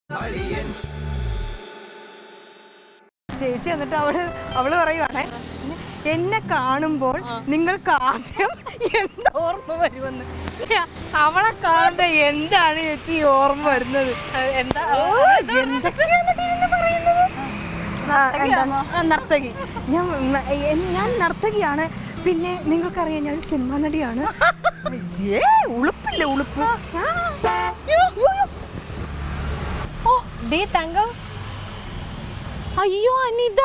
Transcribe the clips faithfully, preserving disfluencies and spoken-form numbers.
Aliyans. ചേച്ചി എന്നിട്ട് അവള് അവള് പറയുവാണേ എന്നെ കാണുമ്പോൾ നിങ്ങൾക്ക് ആദ്യം എന്താ ഓർമ്മ വരുമെന്ന്. അവളെ കാണുമ്പോ എന്താണ് ചേച്ചി ഓർമ്മ വരുന്നത്? എന്താ എന്തൊക്കെയാണ് പറയുന്നത്? നർത്തകി. ഞാൻ ഞാൻ നർത്തകിയാണ്. പിന്നെ നിങ്ങൾക്കറിയാം ഞാൻ സിനിമാ നടിയാണ്. ഏ ഉളുപ്പില്ല ഉളുപ്പ്. അയ്യോ അനിത,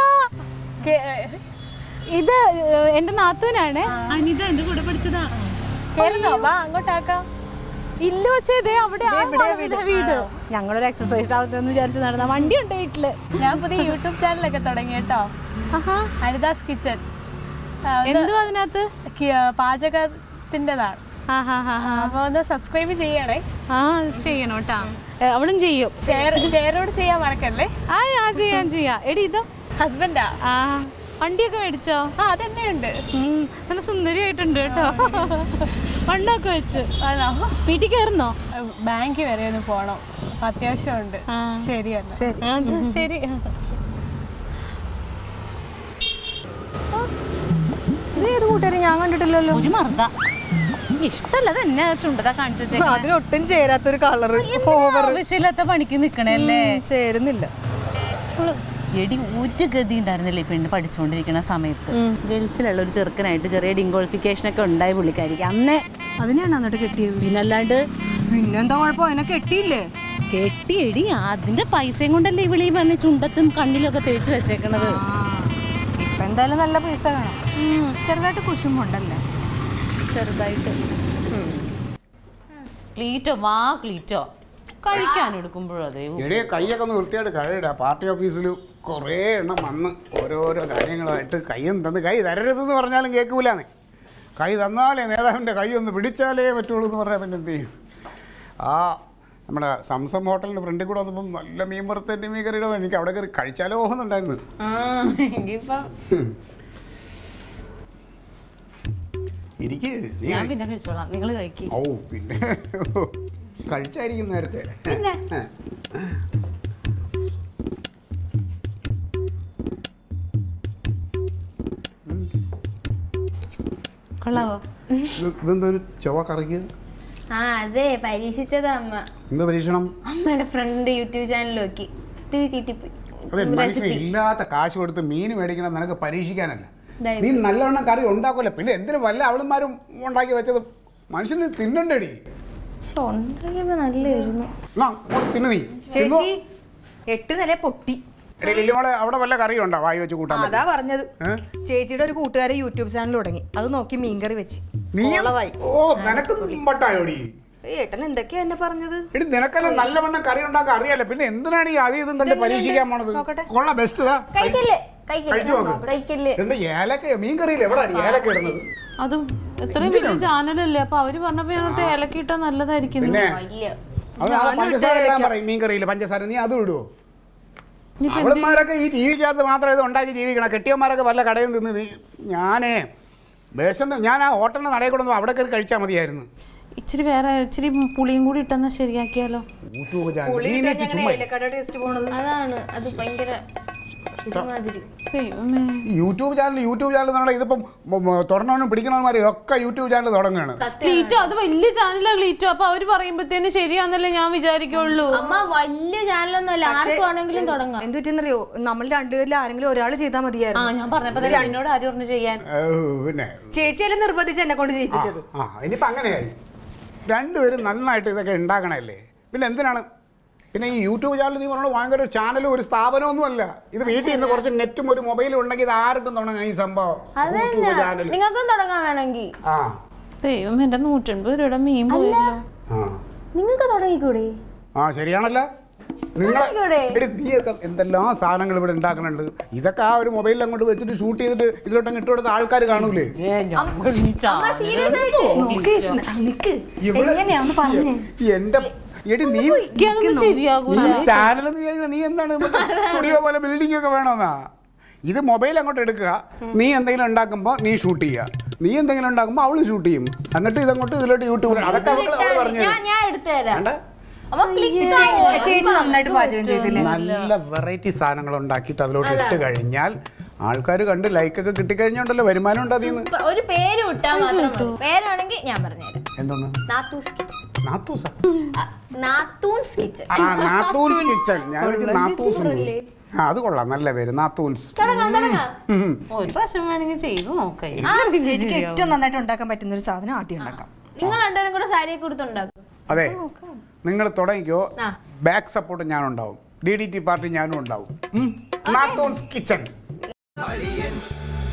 ഇത് എന്റെ നാത്തൂനാണ്. അനിത എന്റെ കൂടെ പഠിച്ചതാ. അങ്ങോട്ടാക്കാം. ഇല്ല വെച്ചേ അവിടെ വീട്. ഞങ്ങളൊരു എക്സസൈസ് ആവത്തെന്ന് വിചാരിച്ചു നടന്ന. വണ്ടി ഉണ്ട് വീട്ടില്. ഞാൻ പുതിയ യൂട്യൂബ് ചാനലൊക്കെ തുടങ്ങി കേട്ടോ. അനിതാസ് കിച്ചൺ. എന്തുവാ അതിനകത്ത്? പാചകത്തിൻ്റെതാണ്. അപ്പൊ ഒന്ന് സബ്സ്ക്രൈബ് ചെയ്യണേ. ആ ചെയ്യണം കേട്ടാ. അവളും ചെയ്യും. ഷെയർ ഷെയറോട് ചെയ്യാൻ മറക്കല്ലേ? ആ ആ ചെയ്യാൻ ചെയ്യാം. എടി ഇതാ ഹസ്ബൻഡാ. ആ വണ്ടിയൊക്കെ മേടിച്ചോ? ആ അതെന്നെയുണ്ട്. നല്ല സുന്ദരിയായിട്ടുണ്ട് കേട്ടോ. വണ്ടൊക്കെ വെച്ച്. വീട്ടിൽ കയറുന്നോ? ബാങ്കിൽ വരെ ഒന്ന് പോണം. അത്യാവശ്യമുണ്ട്. ശരിയല്ല ശരി ശരി. ഏത് കൂട്ടുകാരെ ഞാൻ കണ്ടിട്ടില്ലല്ലോ. ഒരു മറുത ഇഷ്ടല്ല. അത് എന്നെ ചുണ്ടതാ കാണിച്ചു. അതിനൊട്ടും ചേരാത്തൊരു കളറ്. ആവശ്യമില്ലാത്ത പണിക്ക് നിക്കണല്ലേ. ചേരുന്നില്ല. എടി ഒരു ഗതി ഉണ്ടായിരുന്നില്ല ഈ പെണ്ണ് പഠിച്ചുകൊണ്ടിരിക്കുന്ന സമയത്ത്. ഗൾഫിലുള്ള ഒരു ചെറുക്കനായിട്ട് ചെറിയ ഡിംഗോളിഫിക്കേഷൻ ഒക്കെ ഉണ്ടായി പുള്ളിക്കാരിക്ക് അന്നേ. അതിനെയാണ് എന്നിട്ട് കെട്ടിയത്. പിന്നല്ലാണ്ട് പിന്നെന്താ കുഴപ്പം? അതിനെ കെട്ടിയില്ലേ? കെട്ടിയെടി അതിന്റെ പൈസയും കൊണ്ടല്ലേ ഇവിളീ പറഞ്ഞ ചുണ്ടത്തും കണ്ണിലൊക്കെ തേച്ച് വെച്ചേക്കണത്. ഇപ്പൊ എന്തായാലും നല്ല പൈസ വേണം. ചെറുതായിട്ട് കുശുമ്പുണ്ടല്ലേ? ചെറുതായിട്ട്. ക്ലീറ്റോ വാ ക്ലീറ്റോ കഴിക്കാൻ എടുക്കുമ്പോഴും അതേ എടിയെ കൈയൊക്കെ ഒന്ന് വൃത്തിയായിട്ട് കഴിയിട. പാർട്ടി ഓഫീസിൽ കുറേ എണ്ണം വന്ന് ഓരോരോ കാര്യങ്ങളായിട്ട് കൈയും തന്ന് കൈ തരരുതെന്ന് പറഞ്ഞാലും കേൾക്കൂലാന്ന്. കൈ തന്നാലേ നേതാവിൻ്റെ കൈ ഒന്ന് പിടിച്ചാലേ പറ്റുള്ളൂ എന്ന് പറഞ്ഞാൽ പിന്നെ എന്ത് ചെയ്യും? ആ നമ്മുടെ സംസം ഹോട്ടലിൻ്റെ ഫ്രണ്ടിൽ കൂടെ വന്നപ്പം നല്ല മീൻ പുറത്തേൻ്റെ മീൻ കറിയുടെ എനിക്ക് അവിടെ കയറി കഴിച്ചാലോ എന്നുണ്ടായിരുന്നു. ഇരിക്ക്. ഞാൻ പിന്നെ കഴിച്ചോളാം, നിങ്ങൾ കഴിക്കും. ഓ പിന്നെ കഴിച്ചായിരിക്കും നേരത്തെ. കൊള്ളാവോ? ഇതെന്താ ഒരു ചൊവ്വ കറിക്ക്? ആ അതെ, പരീക്ഷിച്ചതാ അമ്മ. എന്താ പരീക്ഷണം? അമ്മയുടെ ഫ്രണ്ടിന്റെ യൂട്യൂബ് ചാനൽ നോക്കി ഇത്തിരി ചീറ്റിപ്പോയി. അതെ, മനുഷ്യൻ ഇല്ലാത്ത കാശ് കൊടുത്ത് മീൻ മേടിക്കണം നിനക്ക് പരീക്ഷിക്കാനല്ല. നീ നല്ലവണ്ണം കറി ഉണ്ടാക്കൂല. പിന്നെ എന്തിനു വല്ല അവളുമാരും ഉണ്ടാക്കി വെച്ചത് മനുഷ്യന് തിന്നണ്ടേടി. പക്ഷെ ഉണ്ടാക്കിയപ്പോ നല്ലായിരുന്നു. തിന്നു നീ. ചേച്ചി എട്ട് നില പൊട്ടി. ലില്ലിമോളെ അവിടെ വല്ല കറി ഉണ്ടോ വായി വെച്ച് കൂട്ടാൻ? അതാ പറഞ്ഞത്. ചേച്ചിയുടെ ഒരു കൂട്ടുകാരെ യൂട്യൂബ് ചാനൽ തുടങ്ങി. അത് നോക്കി മീൻകറി വെച്ച്. ഏട്ടൻ എന്തൊക്കെയാ എന്നെ പറഞ്ഞത്? എടി നിനക്കല്ല നല്ലവണ്ണം കറി ഉണ്ടാക്കാൻ അറിയാലോ. പിന്നെ എന്തിനാണ് ഈ ആദ്യം ഇതും തന്നെ പരീക്ഷിക്കാൻ പോണത്? കൊള്ള ബെസ്റ്റ്. എന്താ ഏലക്ക മീൻ കറിയില്ല? എവിടെയാണ് ഏലക്ക ഇടുന്നത്? അതും ഇത്രയും വലിയ ചാനലല്ലേ. അപ്പൊ അവര് പറഞ്ഞപ്പോ ഞാൻ ഏലക്ക ഇട്ടാ നല്ലതായിരിക്കും. പിന്നെ അത് പഞ്ചസാര ഇടാൻ പറയും മീൻ കറിയില്ല പഞ്ചസാര. നീ അതും ഇടുവോ? അവളന്മാരൊക്കെ ഈ ജീവിക്കകത്ത് മാത്രം ഇത് ഉണ്ടാക്കി ജീവിക്കണം. കെട്ടിയന്മാരൊക്കെ വല്ല കടയിൽ നിന്ന് നീ ഞാനേ വേഷം ഞാൻ ആ ഹോട്ടലിന്റെ നടയിൽ കൊണ്ടു അവിടെ കയറി കഴിച്ചാൽ മതിയായിരുന്നു. ഇച്ചിരി വേറെ ഇച്ചിരി പുളിയും കൂടി ഇട്ടെന്നാ ശരിയാക്കിയാലോ? അതാണ് അത് ഭയങ്കര യൂട്യൂബ് ചാനൽ യൂട്യൂബ് ചാനൽ ഇതിപ്പം തുടങ്ങണമെന്നും പിടിക്കണമെന്മാരും ഒക്കെ യൂട്യൂബ് ചാനൽ തുടങ്ങുകയാണ്. ക്ലീറ്റോ അത് വലിയ ചാനലാണ് ക്ലീറ്റോ. അപ്പൊ അവര് പറയുമ്പോഴത്തേന് ശരിയാന്നല്ലേ ഞാൻ വിചാരിക്കുള്ളൂ. അമ്മ വലിയ ചാനലൊന്നുമല്ല, ആർക്കും ആണെങ്കിലും തുടങ്ങാം. എന്ത് പറ്റിയെന്നറിയോ? നമ്മൾ രണ്ടുപേരിൽ ആരെങ്കിലും ഒരാൾ ചെയ്താൽ മതിയായിരുന്നു. ഞാൻ പറഞ്ഞപ്പോ എന്നോട് ആരും പറഞ്ഞു ചെയ്യാൻ. പിന്നെ ചേച്ചിയെല്ലാം നിർബന്ധിച്ച് എന്നെ കൊണ്ട് ചെയ്യിപ്പിച്ചത്. ആ ഇനിയിപ്പോ അങ്ങനെയായി. രണ്ടുപേരും നന്നായിട്ട് ഇതൊക്കെ ഉണ്ടാക്കണല്ലേ. പിന്നെ എന്തിനാണ് പിന്നെ ഈ യൂട്യൂബ് ചാനൽ? നീ പറഞ്ഞത് ഭയങ്കര ഒരു ചാനലും ഒരു സ്ഥാപനമൊന്നും അല്ല. ഇത് വീട്ടിൽ നിന്ന് കുറച്ച് നെറ്റും ഒരു മൊബൈലും ഉണ്ടെങ്കിൽ ഇത് ആർക്കും തുടങ്ങാം ഈ സംഭവം. നിങ്ങൾക്കും തുടങ്ങാൻ വേണമെങ്കിൽ. ആ ദൈവം എന്റെ നൂറ്റൻപത് രൂപയുടെ മീൻ പോയല്ലോ. നിങ്ങൾക്ക് തുടങ്ങിക്കൂടെ? ആ ശരിയാണല്ലോ. നിങ്ങളെ നീയൊക്കെ എന്തെല്ലാം സാധനങ്ങൾ ഇവിടെ ഉണ്ടാക്കുന്നുണ്ട്. ഇതൊക്കെ ആ ഒരു മൊബൈലിൽ അങ്ങോട്ട് വെച്ചിട്ട് ഷൂട്ട് ചെയ്തിട്ട് ഇതിലോട്ടങ്ങ് ഇട്ട് കൊടുത്ത ആൾക്കാർ കാണൂലേ? എന്റെ എടി നീ ചാനൽ നീ എന്താണ് സ്റ്റുഡിയോ പോലെ ബിൽഡിംഗ് ഒക്കെ വേണമെന്നാ? ഇത് മൊബൈൽ അങ്ങോട്ട് എടുക്കുക. നീ എന്തെങ്കിലും ഉണ്ടാക്കുമ്പോൾ നീ ഷൂട്ട് ചെയ്യുക. നീ എന്തെങ്കിലും ഉണ്ടാക്കുമ്പോൾ അവള് ഷൂട്ട് ചെയ്യും. എന്നിട്ട് ഇതങ്ങോട്ട് ഇതിലോട്ട് യൂട്യൂബിൽ അതൊക്കെ അവള് പറഞ്ഞു. ചേച്ചി നന്നായിട്ട് പാചകം ചെയ്തില്ലേ? നല്ല വെറൈറ്റി സാധനങ്ങൾ ഉണ്ടാക്കിയിട്ട് അതിലോട്ട് ഇട്ട് കഴിഞ്ഞാൽ ആൾക്കാർ കണ്ട് ലൈക്കൊക്കെ കിട്ടിക്കഴിഞ്ഞോണ്ടല്ലോ വരുമാനം ഉണ്ട് അതിൽ നിന്ന്. ഒരു പേര് വിട്ടാൽ മാത്രം മതി. പേരാണെങ്കിൽ ഞാൻ പറഞ്ഞുതരാം. എന്തോന്ന്? നാത്തൂസ് കിച്ചൺ. നാത്തൂസാ? നാത്തൂൻസ് കിച്ചൺ. ആ നാത്തൂൻസ് കിച്ചൺ. ഞാൻ നാത്തൂസ്. ആ അത് കൊള്ളാം, നല്ല പേര്, നാത്തൂൻസ്. ഒരു പ്രാവശ്യം വേണമെങ്കിൽ ചെയ്ത് നോക്കാം. ചേച്ചിക്ക് ഏറ്റവും നന്നായിട്ട് ഉണ്ടാക്കാൻ പറ്റുന്ന ഒരു സാധനം ആദ്യം ഉണ്ടാക്കാം. നിങ്ങൾ രണ്ടുപേരും കൂടെ സാരിയൊക്കെ കൊടുത്തുണ്ടാക്കും. അതെ, നിങ്ങൾ തുടങ്ങിക്കോ. ബാക്ക് സപ്പോർട്ട് ഞാനും ഉണ്ടാവും, ഡി ഡി ടി പാർട്ടി ഞാനും ഉണ്ടാവും. നാത്തൂൻസ് കിച്ചൺ. Aliyans.